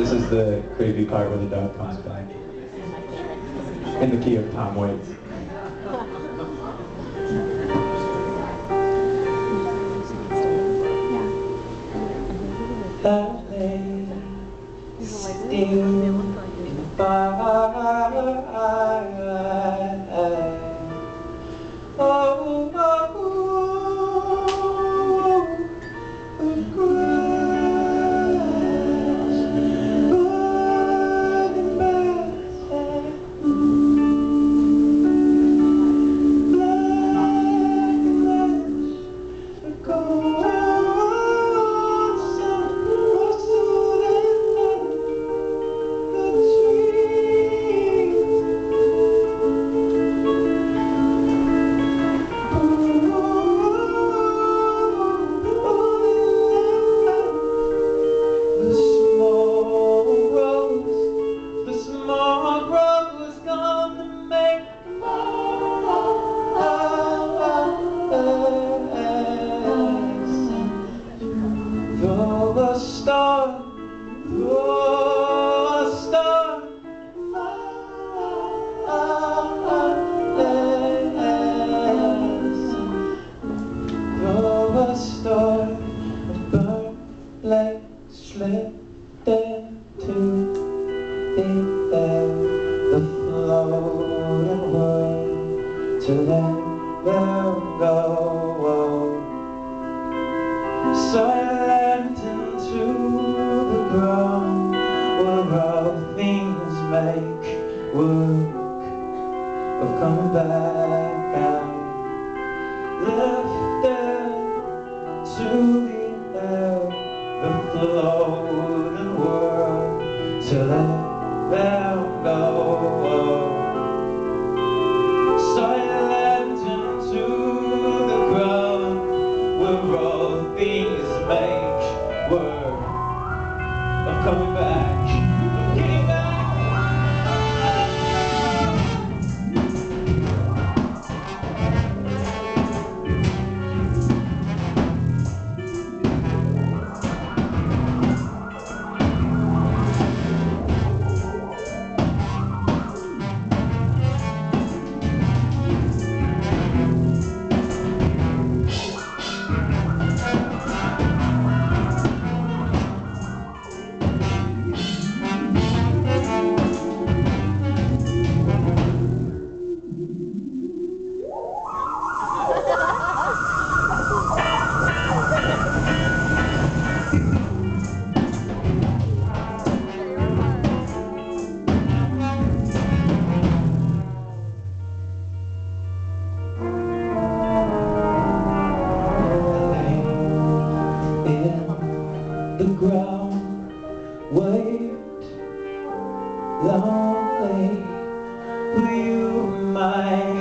This is the creepy part where the dog comes back. In the key of Tom Waits. That lay still in the fire. Oh, oh, oh, the grass, burning back, black lights, the gold. Like slid into the air, the floating world to let them go. So I leapt into the ground where all things make work of coming back out. Lifted to the air, the floating world to let them go. So I leapt into the ground where all things make work of coming back, of getting back. The ground wait lonely, will you remind